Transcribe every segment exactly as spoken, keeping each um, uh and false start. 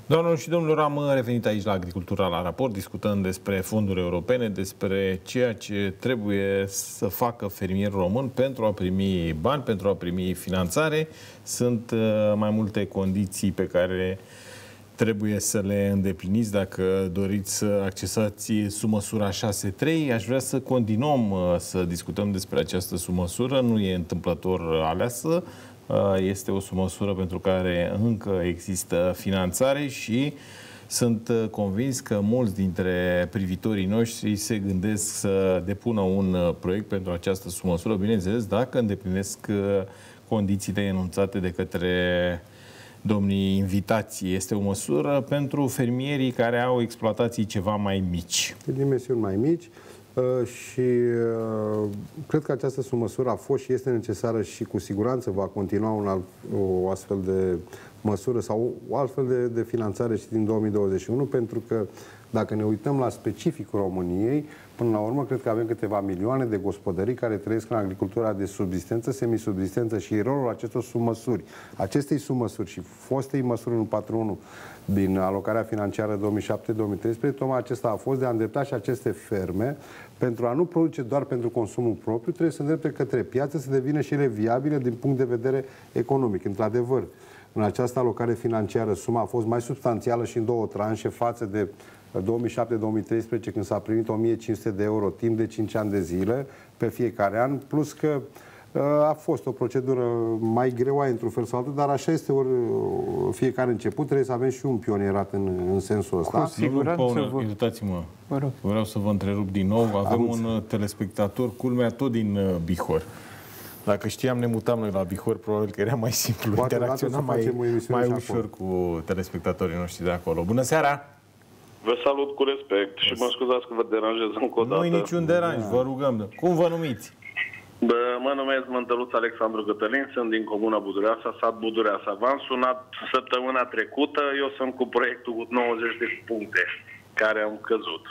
Doamnelor și domnilor, am revenit aici la Agricultura la raport, discutând despre fonduri europene, despre ceea ce trebuie să facă fermierul român pentru a primi bani, pentru a primi finanțare. Sunt mai multe condiții pe care trebuie să le îndepliniți dacă doriți să accesați sumăsura șase trei. Aș vrea să continuăm să discutăm despre această sumăsură. Nu e întâmplător aleasă. Este o sumăsură pentru care încă există finanțare și sunt convins că mulți dintre privitorii noștri se gândesc să depună un proiect pentru această sumăsură, bineînțeles, dacă îndeplinesc condițiile enunțate de către domnii invitați. Este o măsură pentru fermierii care au exploatații ceva mai mici. De dimensiuni mai mici. Uh, și uh, cred că această sumăsură a fost și este necesară și cu siguranță va continua un alt, o astfel de măsură sau o altfel de, de finanțare și din două mii douăzeci și unu, pentru că dacă ne uităm la specificul României, până la urmă cred că avem câteva milioane de gospodării care trăiesc în agricultura de subzistență, semisubzistență și rolul acestor sumăsuri, acestei sumăsuri și fostei măsuri unu patru unu din alocarea financiară două mii șapte două mii treisprezece, tocmai acesta a fost de a îndrepta și aceste ferme pentru a nu produce doar pentru consumul propriu, trebuie să îndrepte către piață, să devină și ele viabile din punct de vedere economic. Într-adevăr, în această alocare financiară suma a fost mai substanțială și în două tranșe față de două mii șapte două mii treisprezece, când s-a primit o mie cinci sute de euro timp de cinci ani de zile pe fiecare an, plus că a fost o procedură mai greoaie într-un fel sau altul, dar așa este ori fiecare început, trebuie să avem și un pionierat în, în sensul ăsta. Cu siguranță vă... Iertați-mă, vreau să vă întrerup din nou. Avem Am un înțeleg. telespectator, culmea, tot din uh, Bihor. Dacă știam, ne mutam noi la Bihor, probabil că era mai simplu. Poate interacționam mai, mai ușor cu telespectatorii noștri de acolo. Bună seara! Vă salut cu respect și mă scuzați că vă deranjez încă o dată. Nu-i niciun deranj, vă rugăm. Cum vă numiți? Bă, mă numesc Mântăluț Alexandru Cătălin, sunt din comuna Budureasa, sat Budureasa. V-am sunat săptămâna trecută, eu sunt cu proiectul cu nouăzeci de puncte, care am căzut.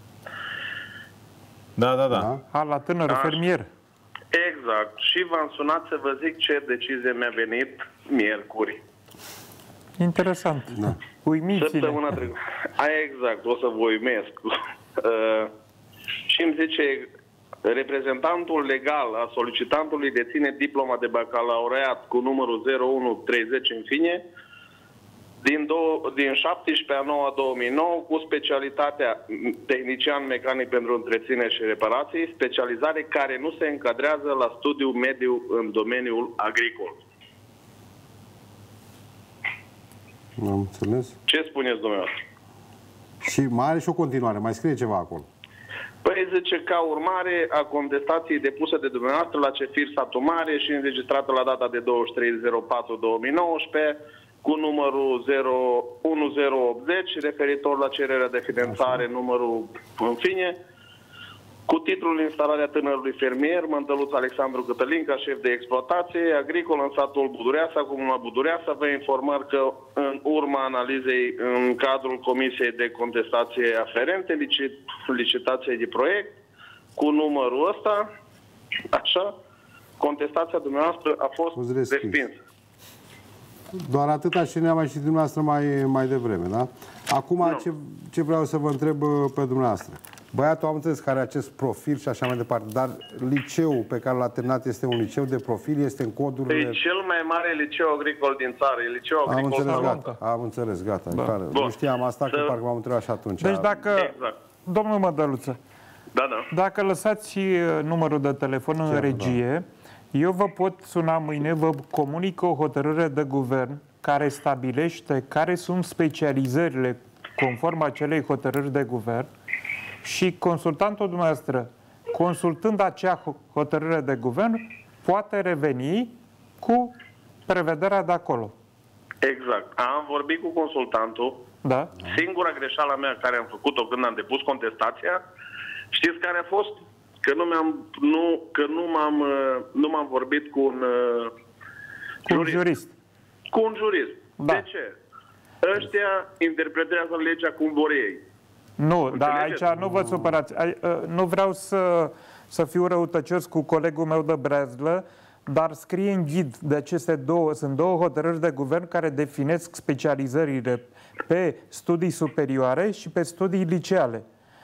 Da, da, da. A, la tânărul Aș... fermier. Exact. Și v-am sunat să vă zic ce decizie mi-a venit miercuri. Interesant. Da. Uimiți-ne. Săptămâna trecută. Exact, o să vă uimesc. Uh, și îmi zice... Reprezentantul legal a solicitantului deține diploma de bacalaureat cu numărul zero unu treizeci în fine din, două, din șaptesprezece a noua două mii nouă cu specialitatea tehnician mecanic pentru întreținere și reparații, specializare care nu se încadrează la studiul mediu în domeniul agricol. Am înțeles. Ce spuneți dumneavoastră? Și mai are și o continuare, mai scrie ceva acolo. Păi zice, ca urmare a contestației depuse de dumneavoastră la Cefir Satu Mare și înregistrată la data de douăzeci și trei zero patru două mii nouăsprezece cu numărul unu zero optzeci referitor la cererea de finanțare, numărul în fine, cu titlul Instalarea tânărului fermier, Mântăluț Alexandru Cătălin, ca șef de exploatație agricol în satul Budureasa, comuna Budureasa, vă informăr că în urma analizei în cadrul Comisiei de Contestație aferente, licit, licitației de proiect, cu numărul ăsta, așa, contestația dumneavoastră a fost respinsă. Doar atâta și ne-am mai și dumneavoastră mai, mai devreme, da? Acum, ce, ce vreau să vă întreb pe dumneavoastră? Băiatul, am înțeles, care are acest profil și așa mai departe, dar liceul pe care l-a terminat este un liceu de profil, este în codurile... E cel mai mare liceu agricol din țară, e liceul agricol. Am înțeles, gata. Am înțeles, gata. Da. Care, nu știam asta, să... că parcă m-am întrebat și atunci. Deci dacă, exact. Domnul Mădăluță, da, da. dacă lăsați și numărul de telefon în Ce regie, da. eu vă pot suna mâine, vă comunic o hotărâre de guvern care stabilește care sunt specializările conform acelei hotărâri de guvern. Și consultantul dumneavoastră, consultând acea hotărâre de guvern, poate reveni cu prevederea de acolo. Exact. Am vorbit cu consultantul. Da. Singura greșeală mea care am făcut-o când am depus contestația, știți care a fost? Că nu m-am nu, că nu m-am nu m-am vorbit cu un cu jurist. un jurist. Cu un jurist. Da. De ce? Ăștia interpretează legea cum vor ei. Nu, dar aici nu vă supărați. Nu vreau să, să fiu răutăcios cu colegul meu de breazlă, dar scrie în ghid de aceste două, sunt două hotărâri de guvern care definesc specializările pe studii superioare și pe studii liceale.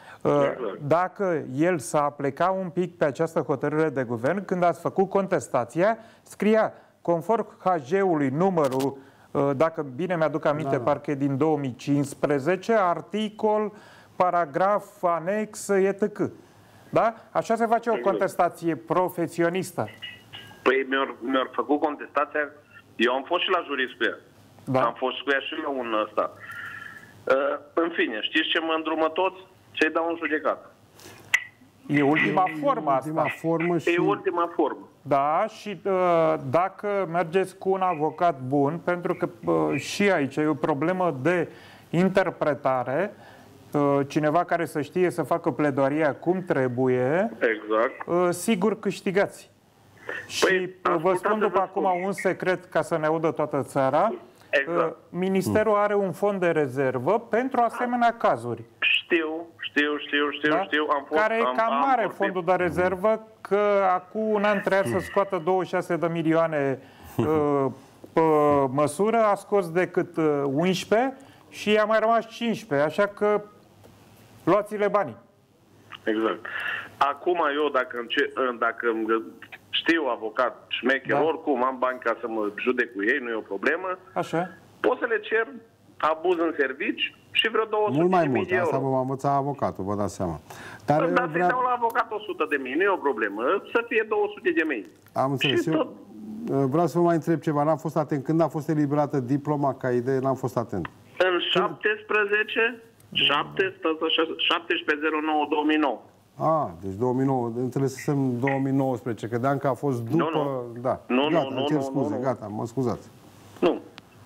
Dacă el s-a plecat un pic pe această hotărâre de guvern, când ați făcut contestația, scria, conform H G-ului numărul, dacă bine mi-aduc aminte, da, da. parcă e din două mii cincisprezece, articol, paragraf, anex, et cetera. Da? Așa se face o contestație profesionistă. Păi mi-au mi făcut contestația, eu am fost și la jurist cu ea. Da. Am fost cu ea și la un ăsta. Uh, în fine, știți ce mă îndrumă toți? Ce-i dau în judecată. E ultima formă asta. Ultima formă și... E ultima formă. Da, și uh, dacă mergeți cu un avocat bun, pentru că uh, și aici e o problemă de interpretare, uh, cineva care să știe să facă pledoaria cum trebuie, exact. uh, sigur câștigați. Păi, și uh, vă spun după acum spun. un secret ca să ne audă toată țara. Exact. Ministerul are un fond de rezervă pentru asemenea cazuri. Știu, știu, știu, știu, da? știu. Am fost, care e cam am, mare am fondul de rezervă, că acum un an trebuia să scoată douăzeci și șase de milioane uh, pe măsură, a scos decât uh, unsprezece și a mai rămas cincisprezece, așa că luați-le banii. Exact. Acum eu, dacă, înce dacă știu avocat șmecher, da. oricum am bani ca să mă judec cu ei, nu e o problemă. Așa. Pot să le cer abuz în servici și vreo două sute mult mai de mii mult, de euro. asta vă învăța avocatul, vă dați seama. Dar Păi, dar vrea... să-i dau la avocat o sută de mii, nu e o problemă, să fie două sute de mii. Am înțeles. Și eu tot... vreau să vă mai întreb ceva, n-am fost atent. Când a fost eliberată diploma ca idee, n-am fost atent. În șaptesprezece, șaptesprezece zero nouă două mii nouă. Ah, deci două mii nouă, înțelesem două mii nouăsprezece, credeam că a fost după... Nu, nu. Da. Nu, gata, nu, îmi cer nu, scuze, nu, nu. gata, mă scuzați. Nu.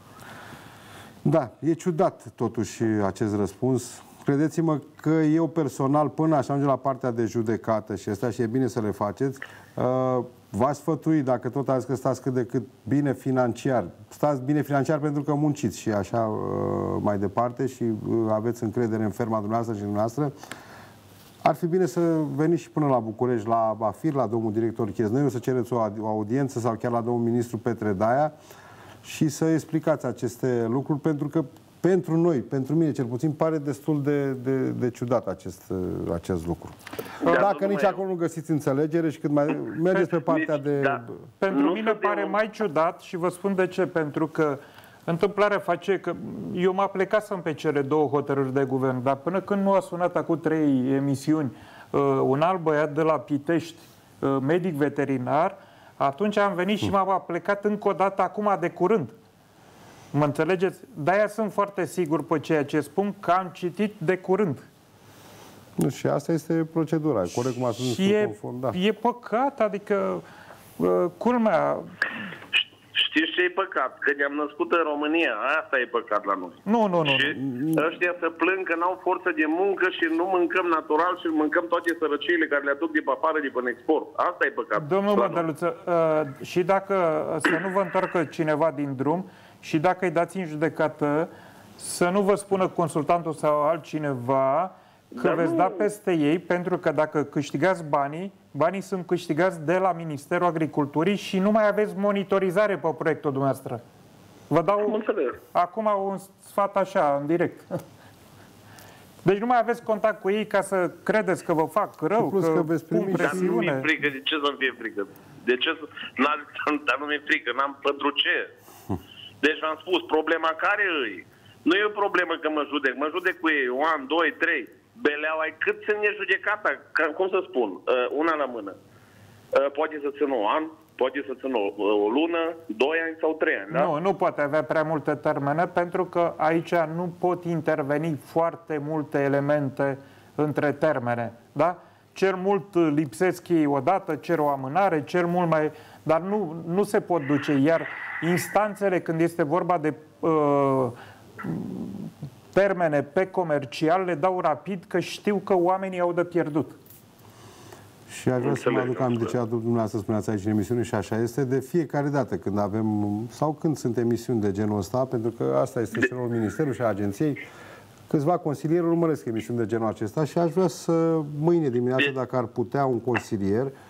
Da, e ciudat totuși acest răspuns. Credeți-mă că eu personal, până aș ajunge la partea de judecată, și asta și e bine să le faceți, uh, v-aș sfătui, dacă tot ați că stați cât de cât bine financiar, stați bine financiar pentru că munciți și așa uh, mai departe și uh, aveți încredere în firma dumneavoastră și dumneavoastră, ar fi bine să veniți și până la București, la Bafir, la domnul director Chesnăiu, să cereți o audiență sau chiar la domnul ministru Petre Daia și să explicați aceste lucruri, pentru că pentru noi, pentru mine cel puțin, pare destul de, de, de ciudat acest, acest lucru. Da, Dacă nici acolo nu găsiți înțelegere și cât mai mergeți pe partea nici, de... Da. Pentru nu mine pare un... mai ciudat și vă spun de ce. Pentru că întâmplarea face că eu mă aplecasem pe cele două hotărâri de guvern, dar până când nu a sunat acum trei emisiuni uh, un alt băiat de la Pitești, uh, medic veterinar, atunci am venit și m-am aplecat încă o dată acum de curând. Mă înțelegeți? De-aia sunt foarte sigur pe ceea ce spun, că am citit de curând. Nu, și asta este procedura, corect cum a spus. Și e, conform, da. e păcat, adică uh, culmea... Știți ce e păcat? Că ne-am născut în România. Asta e păcat la noi. Nu, nu, nu. Și ăștia să plâng că n-au forță de muncă și nu mâncăm natural și mâncăm toate sărăciile care le aduc de pe afară, de pe export. Asta e păcat. Domnul Mădăluță, uh, și dacă să nu vă întoarcă cineva din drum și dacă îi dați în judecată, să nu vă spună consultantul sau altcineva că Dar veți nu... da peste ei, pentru că dacă câștigați banii, banii sunt câștigați de la Ministerul Agriculturii și nu mai aveți monitorizare pe proiectul dumneavoastră. Vă dau acum un sfat așa, în direct. Deci nu mai aveți contact cu ei ca să credeți că vă fac rău, plus că, că veți primi Dar nu mi-e frică. De ce să-mi fie frică? De ce să... Dar nu mi-e frică. N-am pentru ce. Deci v-am spus, problema care îi? Nu e o problemă că mă judec. Mă judec cu ei un an, doi, trei. Beleaua e cât ține judecata, cum să spun, una la mână. Poate să țină un an, poate să țină o, o lună, doi ani sau trei ani, da? Nu, nu poate avea prea multe termene, pentru că aici nu pot interveni foarte multe elemente între termene, da? Cel mult lipsesc ei odată, cer o amânare, cel mult mai... Dar nu, nu se pot duce, iar instanțele, când este vorba de... Uh, termene pe comercial, le dau rapid, că știu că oamenii au de pierdut. Și aș vrea să mă aduc aminte de ce dumneavoastră spuneați aici în emisiune și așa este de fiecare dată când avem, sau când sunt emisiuni de genul ăsta, pentru că asta este și rolul Ministerului și a agenției, câțiva consilieri urmăresc emisiuni de genul acesta și aș vrea să, mâine dimineață, dacă ar putea un consilier,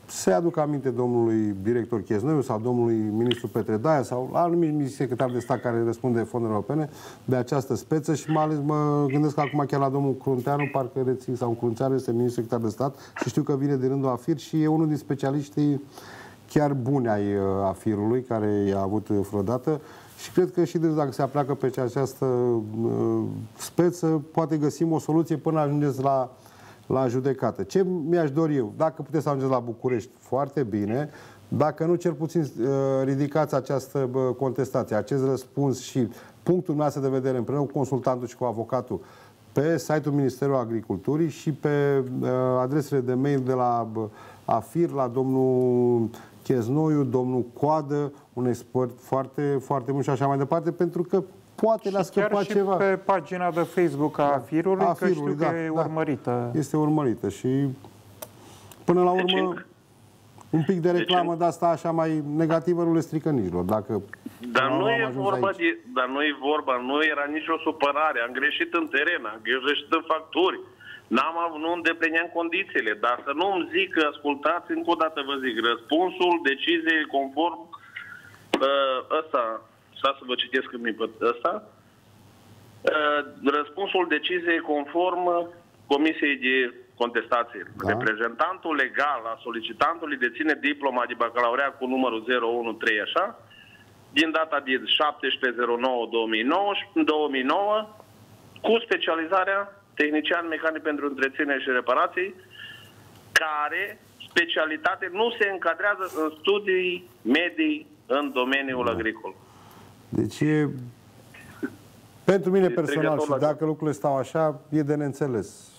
se aduc aminte domnului director Cheznoiu sau domnului ministru Petre Daia sau anumit secretar de stat care răspunde fondurile europene de această speță și mai ales mă gândesc acum chiar la domnul Crunteanu, parcă rețin, sau Crunteanu este ministru secretar de stat și știu că vine din rândul AFIR și e unul din specialiștii chiar buni ai AFIR-ului, care i-a avut vreodată. Și cred că și dacă se apleacă pe această uh, speță, poate găsim o soluție până ajungeți la, la judecată. Ce mi-aș dori eu? Dacă puteți să ajungeți la București, foarte bine. Dacă nu, cel puțin uh, ridicați această uh, contestație, acest răspuns și punctul noastră de vedere împreună cu consultantul și cu avocatul pe site-ul Ministerului Agriculturii și pe uh, adresele de mail de la uh, AFIR, la domnul Cheznoiu, domnul Coadă, un expert foarte, foarte bun și așa mai departe, pentru că poate le-a scăpat și ceva. Pe pagina de Facebook a AFIR-ului, că știu da, că e da. urmărită. Este urmărită și până la urmă un pic de reclamă de asta așa mai negativă nu le strică niciodată. Dacă Dar nu e vorba de, dar nu e vorba, nu era nicio supărare. Am greșit în teren, am greșit în facturi. N-am avut, nu îndeplineam condițiile, dar să nu îmi zic că, ascultați, încă o dată vă zic, răspunsul deciziei conform uh, ăsta, să vă citesc în mipă, ăsta, uh, răspunsul deciziei conform Comisiei de Contestație. Da. Reprezentantul legal a solicitantului deține diploma de bacalaureat cu numărul zero unu trei, așa, din data de șaptesprezece zero nouă două mii nouă, cu specializarea tehnician mecanic pentru întreținere și reparații, care specialitate nu se încadrează în studii medii în domeniul da. agricol. Deci e, pentru mine personal, și dacă lucrurile stau așa, e de neînțeles.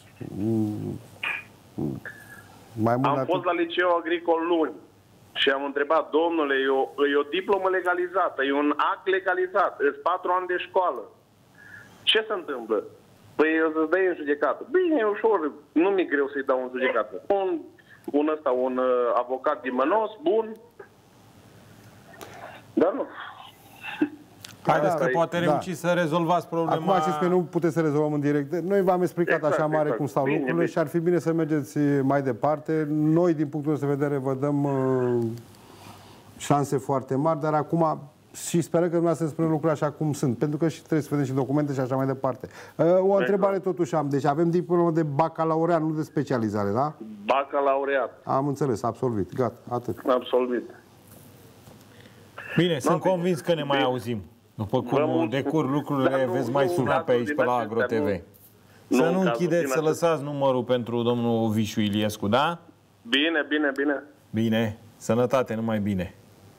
Mai mult am fost la liceu agricol luni și am întrebat, domnule, e o, e o diplomă legalizată, e un act legalizat, sunt patru ani de școală. Ce se întâmplă? Păi eu să-ți dai în judecată. Bine, e ușor, nu mi-e greu să-i dau în judecată. Un, un ăsta, un uh, avocat din Mănos, bun, dar nu. Haideți da, că poate da. reuși să rezolvați problema. Acum ați zis că nu puteți să rezolvăm în direct. Noi v-am explicat exact, așa mare exact. cum stau bine, lucrurile bine. Și ar fi bine să mergeți mai departe. Noi, din punctul nostru de vedere, vă dăm uh, șanse foarte mari, dar acum și sperăm că dumneavoastră spune lucrurile așa cum sunt, pentru că și trebuie să vedem și documente și așa mai departe. Uh, o întrebare exact. totuși am. Deci avem diplomă de bacalaureat, nu de specializare, da? Bacalaureat. Am înțeles, absolvit. Gata, atât. Absolvit. Bine, sunt bine. convins că ne mai bine. auzim. După cum decur lucrurile, nu, veți mai suna pe aici, pe la AgroTV. Să nu, nu închideți, să lăsați numărul pentru domnul Vișu Iliescu, da? Bine, bine, bine. Bine, sănătate, numai bine.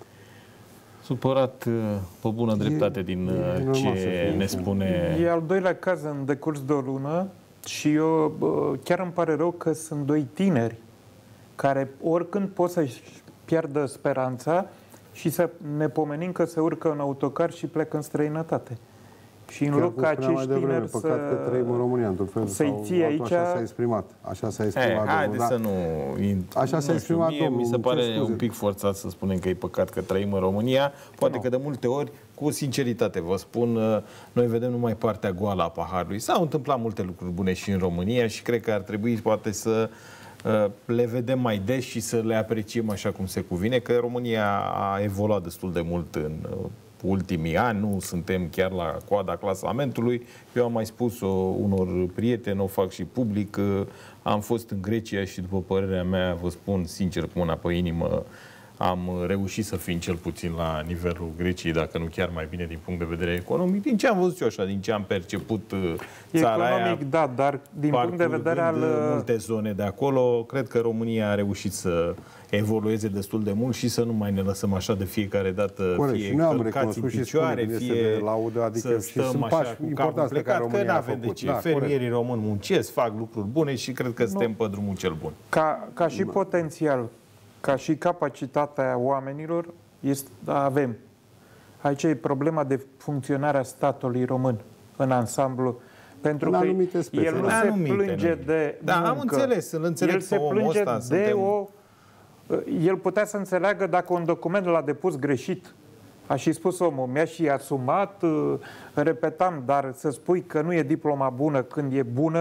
Supărat pe bună dreptate din e, ce ne spune... E al doilea caz în decurs de o lună și eu chiar îmi pare rău că sunt doi tineri care oricând pot să-și pierdă speranța și să ne pomenim că se urcă în autocar și plecă în străinătate. Și în loc ca acești tineri să... Păcat că trăim în România, într-un fel. Să-i ții aici... Așa s-a exprimat. Așa s-a exprimat. Hey, haide să nu... Așa s-a exprimat domnul. Mi se pare un pic forțat să spunem că e păcat că trăim în România. Poate no. că de multe ori, cu sinceritate vă spun, noi vedem numai partea goală a paharului. S-au întâmplat multe lucruri bune și în România și cred că ar trebui poate să le vedem mai des și să le apreciem așa cum se cuvine, că România a evoluat destul de mult în ultimii ani, nu suntem chiar la coada clasamentului. Eu am mai spus-o unor prieteni, o fac și public, am fost în Grecia și după părerea mea, vă spun sincer cu mâna pe inimă, am reușit să fim cel puțin la nivelul Greciei, dacă nu chiar mai bine din punct de vedere economic. Din ce am văzut eu așa, din ce am perceput țara economic, aia, da, dar din punct de vedere al... multe zone de acolo, cred că România a reușit să evolueze destul de mult și să nu mai ne lăsăm așa de fiecare dată, corect, fie călcați în picioare, fie laudă, adică să stăm așa cu capul plecat, că n-avem de ce. Da, fermierii corect. români muncesc, fac lucruri bune și cred că suntem pe drumul cel bun. Ca, ca și da. potențial, ca și capacitatea oamenilor, este, avem. Aici e problema de funcționare a statului român în ansamblu. Pentru că el nu se plânge de Da, am înțeles, îl înțeleg el se plânge de o... El putea să înțeleagă dacă un document l-a depus greșit. A și spus omul, mi-a și asumat, repetam, dar să spui că nu e diploma bună când e bună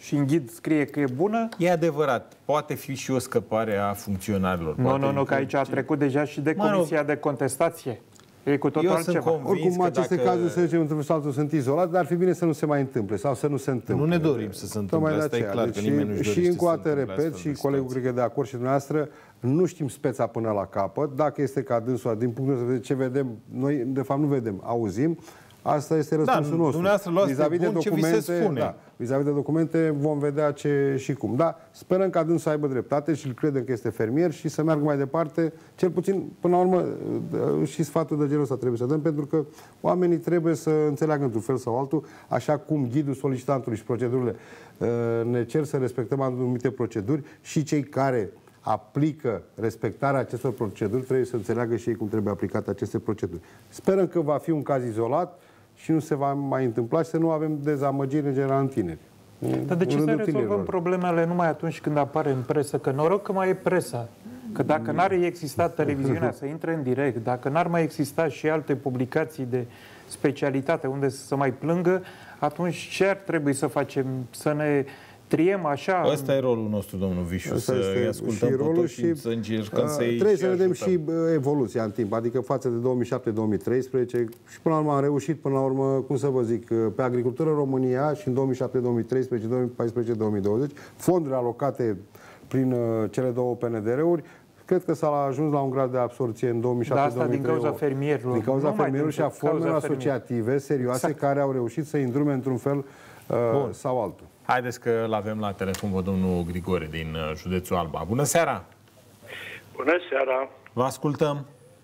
și în ghid scrie că e bună. E adevărat, poate fi și o scăpare a funcționarilor. Nu, nu, nu, că aici a trecut deja și de Comisia de Contestație. E cu totul altceva. Oricum, aceste dacă... cazuri, să zicem, într-un sau altul sunt izolate, dar ar fi bine să nu se mai întâmple sau să nu se întâmple. Nu ne dorim să se întâmple, asta e clar, deci, că nimeni nu-și și încă o dată repet, și colegul cred că e de acord și dumneavoastră, nu știm speța până la capăt, dacă este ca dânsul, din punctul de vedere ce vedem, noi de fapt nu vedem, auzim, asta este răspunsul da, nostru. Dumneavoastră luați vis-a-vis de documente, ce vi se spune. Da, vis-a-vis de documente vom vedea ce și cum. Da, sperăm ca dânsul să aibă dreptate și îl credem că este fermier și să meargă mai departe. Cel puțin, până la urmă, și sfatul de genul ăsta trebuie să dăm, pentru că oamenii trebuie să înțeleagă într-un fel sau altul, așa cum ghidul solicitantului și procedurile ne cer să respectăm anumite proceduri, și cei care aplică respectarea acestor proceduri trebuie să înțeleagă și ei cum trebuie aplicate aceste proceduri. Sperăm că va fi un caz izolat și nu se va mai întâmpla și să nu avem dezamăgiri în general în tineri. Dar de ce să rezolvăm problemele numai atunci când apare în presă? Că noroc că mai e presa. Că dacă n-ar exista televiziunea să intre în direct, dacă n-ar mai exista și alte publicații de specialitate unde să se mai plângă, atunci ce ar trebui să facem? Să ne triem așa? Ăsta e rolul nostru, domnul Vișu, să-i ascultăm pe toți și să încercăm să-i trebuie să vedem și evoluția în timp, adică față de două mii șapte două mii treisprezece și până la urmă am reușit, până la urmă, cum să vă zic, pe agricultură în România și în două mii șapte două mii treisprezece, două mii paisprezece două mii douăzeci, fondurile alocate prin cele două P N D R-uri, cred că s-a ajuns la un grad de absorție în două mii șapte două mii treisprezece. Da, asta din cauza fermierilor. Din cauza fermierilor și a formelor asociative serioase exact. Care au reușit să îndrume într-un fel uh, sau altul. Haideți că l-avem la telefon pe domnul Grigore din județul Alba. Bună seara! Bună seara! Vă ascultăm!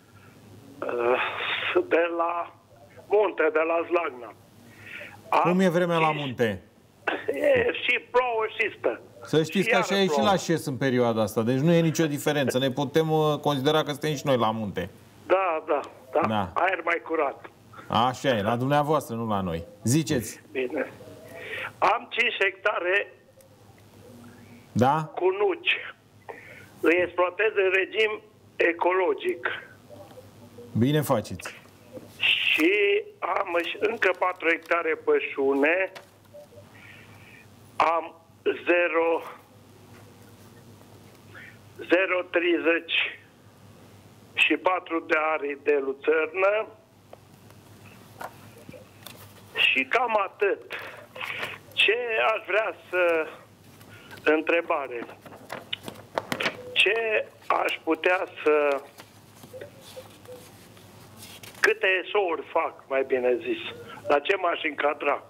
De la munte, de la Zlagna. Cum e vremea la munte? E, și plouă și stă. Să știți că așa e și la șes în perioada asta, deci nu e nicio diferență. Ne putem considera că suntem și noi la munte. Da, da, da. da. Aer mai curat. Așa e, la dumneavoastră, nu la noi. Ziceți! Bine. Am cinci hectare da? cu nuci. Îi exploatez în regim ecologic. Bine faceți. Și am încă patru hectare pășune. Am zero virgulă treizeci și patru de ari de luțărnă. Și cam atât. Ce aș vrea să... Întrebare. Ce aș putea să... Câte esouri fac, mai bine zis? La ce m-aș încadra?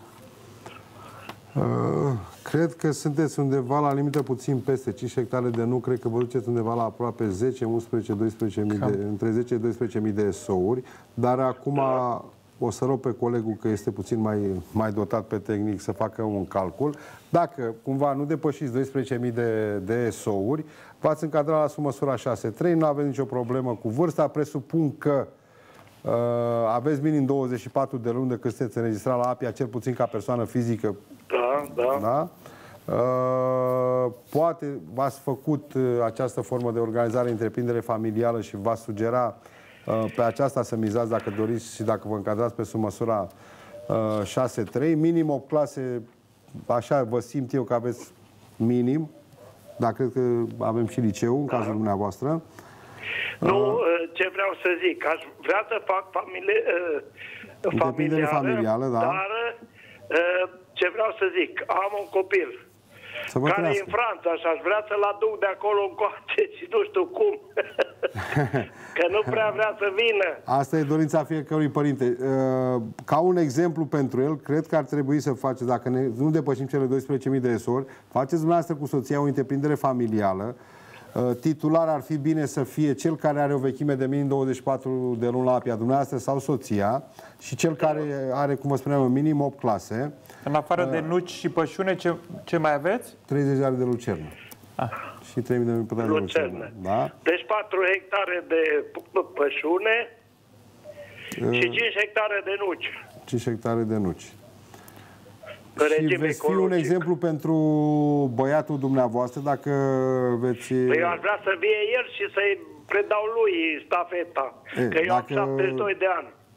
Uh, cred că sunteți undeva la limită puțin peste cinci hectare de nu, cred că vă duceți undeva la aproape zece, unsprezece, doisprezece mii de, între zece și doisprezece mii de esouri, dar acum... Da. O să rog pe colegul, că este puțin mai, mai dotat pe tehnic, să facă un calcul. Dacă cumva nu depășiți doisprezece mii de, de esouri, v-ați încadra la sub măsura șase trei, nu aveți nicio problemă cu vârsta. Presupun că uh, aveți minim douăzeci și patru de luni de când sunteți înregistrat la APIA, cel puțin ca persoană fizică. Da, da. da? Uh, poate v-ați făcut uh, această formă de organizare întreprindere familială și v-ați sugera pe aceasta să mizați dacă doriți și dacă vă încadrați pe sub măsura uh, șase trei. Minim opt clase, așa vă simt eu că aveți minim, dar cred că avem și liceu în cazul da. dumneavoastră. Nu, uh, ce vreau să zic, aș vrea să fac familie, uh, familială, familială da. dar uh, ce vreau să zic, am un copil care trească. E în Franța și aș vrea să-l aduc de acolo încoace și nu știu cum. Că nu prea vrea să vină. Asta e dorința fiecărui părinte. Ca un exemplu pentru el, cred că ar trebui să faceți, dacă ne, nu depășim cele doisprezece mii de esori, faceți dumneavoastră cu soția o întreprindere familială. Titular ar fi bine să fie cel care are o vechime de minim douăzeci și patru de luni la APIA, dumneavoastră sau soția, și cel care are, cum vă spuneam, minim opt clase. În afară uh, de nuci și pășune, ce, ce mai aveți? treizeci de ari de lucernă. Ah. Și trei mii de pătare de lucernă. Da? Deci patru hectare de pășune uh, și cinci hectare de nuci. cinci hectare de nuci. Și veți fi un exemplu pentru băiatul dumneavoastră dacă veți... Păi eu aș vrea să vie el și să-i predau lui stafeta. E, că eu am șaptezeci și doi de ani.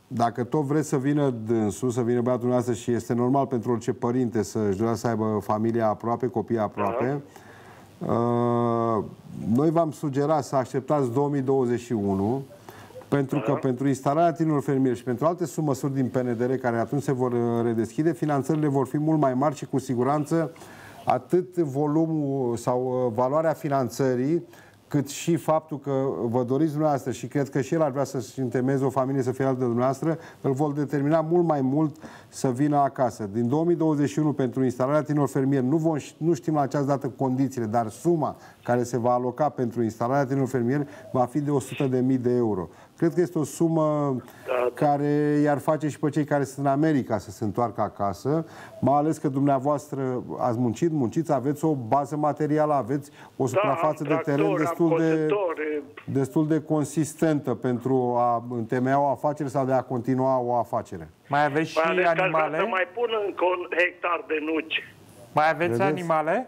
dacă tot vreți să vină dânsul, să vină băiatul noastră și este normal pentru orice părinte să-și dorea să aibă familia aproape, copii aproape, da. uh, noi v-am sugerat să așteptați două mii douăzeci și unu, pentru că pentru instalarea tinerilor fermieri și pentru alte măsuri din P N D R care atunci se vor redeschide, finanțările vor fi mult mai mari și cu siguranță atât volumul sau valoarea finanțării, cât și faptul că vă doriți dumneavoastră și cred că și el ar vrea să-și întemeieze o familie să fie altă de dumneavoastră, îl vor determina mult mai mult să vină acasă. Din două mii douăzeci și unu, pentru instalarea tinerilor fermieri, nu, vom, nu știm la această dată condițiile, dar suma care se va aloca pentru instalarea tinerilor fermieri va fi de o sută de mii de euro. Cred că este o sumă care i-ar face și pe cei care sunt în America să se întoarcă acasă, mai ales că dumneavoastră ați muncit, munciți, aveți o bază materială, aveți o suprafață da, de teren destul de, destul de consistentă pentru a întemeia o afacere sau de a continua o afacere. Mai aveți și mai animale? Să mai pun încă un hectar de nuci. Mai aveți Vedeți? animale?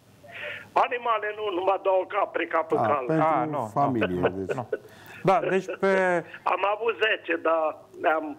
Animale nu, numai două capre ca pe cal. Pentru A, nu, familie. nu, Deci. nu. Da, deci pe... Am avut zece, dar ne-am...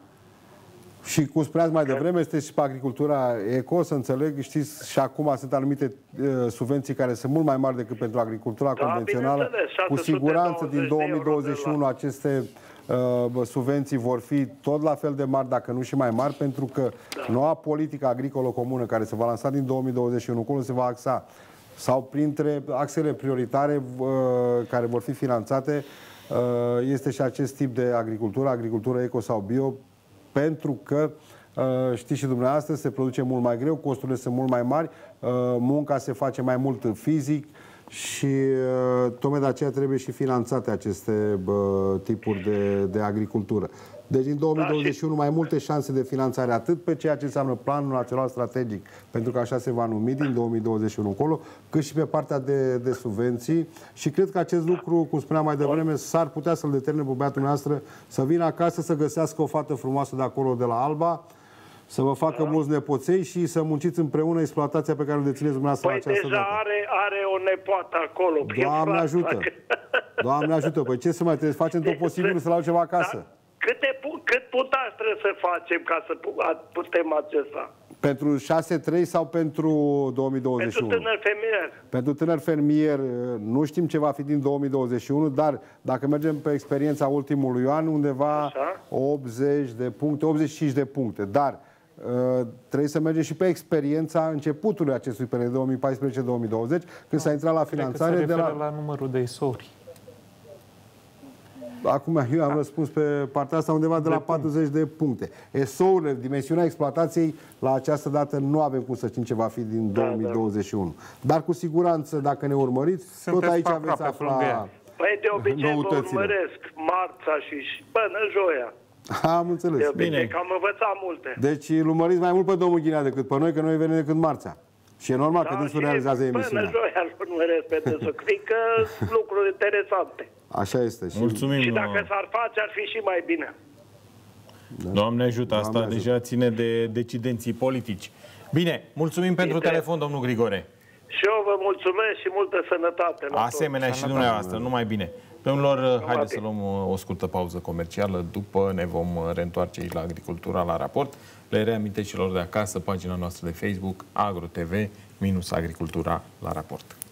Și cum spuneați mai devreme, este și pe agricultura eco, să înțeleg, știți, și acum sunt anumite uh, subvenții care sunt mult mai mari decât pentru agricultura Da, convențională. Cu siguranță din două mii douăzeci și unu aceste uh, subvenții vor fi tot la fel de mari, dacă nu și mai mari, pentru că da. noua politică agricolă comună care se va lansa din două mii douăzeci și unu, acolo se va axa sau printre axele prioritare uh, care vor fi finanțate uh, este și acest tip de agricultură, agricultură eco sau bio, pentru că, știți și dumneavoastră, se produce mult mai greu, costurile sunt mult mai mari, munca se face mai mult fizic și tocmai de aceea trebuie și finanțate aceste tipuri de, de agricultură. Deci în două mii douăzeci și unu mai multe șanse de finanțare, atât pe ceea ce înseamnă Planul Național Strategic, pentru că așa se va numi din două mii douăzeci și unu încolo, cât și pe partea de, de subvenții. Și cred că acest lucru, cum spuneam mai devreme, s-ar putea să-l determine pe băiatul noastră să vină acasă, să găsească o fată frumoasă de acolo, de la Alba, să vă facă da. mulți nepoței și să munciți împreună exploatația pe care o dețineți dumneavoastră păi la această deja dată. are, are o nepoată acolo. Doamne ajută! Doamne ajută! Păi ce să mai trebuie? Facem tot posibilul să-l ceva acasă. Da. Câte, cât putaj trebuie să facem ca să putem acesta? Pentru șase trei sau pentru două mii douăzeci și unu? Pentru tânăr fermier. Pentru tânăr fermier nu știm ce va fi din două mii douăzeci și unu, dar dacă mergem pe experiența ultimului an, undeva așa? optzeci de puncte, optzeci și cinci de puncte. Dar uh, trebuie să mergem și pe experiența începutului acestui perioad două mii paisprezece două mii douăzeci, când s-a intrat la finanțare Cred că se de la... la numărul de esouri. Acum eu am răspuns pe partea asta undeva de la patruzeci de puncte. E S O-urile, dimensiunea exploatației, la această dată nu avem cum să știm ce va fi din două mii douăzeci și unu. Dar cu siguranță, dacă ne urmăriți, sunteți tot aici aveți afla Păi de obicei vă urmăresc marța și până joia. Am înțeles. De obicei, Bine. că am învățat multe. Deci îl urmăriți mai mult pe domnul Ghinea decât pe noi, că noi venim decât marțea. Și e normal da, că dânsul realizează emisiunea. Până joia îl urmăresc pe dânsul, fiindcă lucruri interesante. Așa este. Și... Mulțumim. Și dacă s-ar face, ar fi și mai bine. Da. Doamne ajută, asta Doamne ajută. deja ține de decidenții politici. Bine, mulțumim bine. pentru telefon, domnul Grigore. Și eu vă mulțumesc și multă sănătate. La Asemenea toți. și dumneavoastră, numai bine. Domnilor, haideți să luăm o scurtă pauză comercială, după ne vom reîntoarce aici la Agricultura la raport. Le reamintesc celor de acasă, pagina noastră de Facebook, AgroTV, minus Agricultura la raport.